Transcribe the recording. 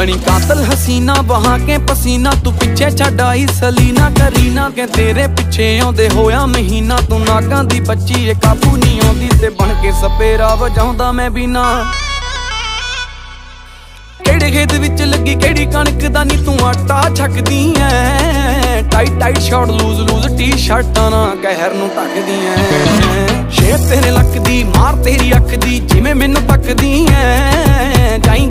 बनी कातल हसीना बहा के पसीना, तू पिछे छड्ड आई सलीना करीना के तेरे पिछे आउंदे होया महीना। तू नागां दी बच्ची ए काबू नहीं आउंदी ते बन के सपेरा वजाउंदा मैं बिना। केड़े खेत विच लगी केड़ी कणक दा नी तू आटा छकदी ऐ। Tight tight short loose loose T शर्टां ना कहर नूं ढकदी ऐ। शेप तेरे लक दी मार तेरी अख दी जिवें मैनूं तकदी ऐ।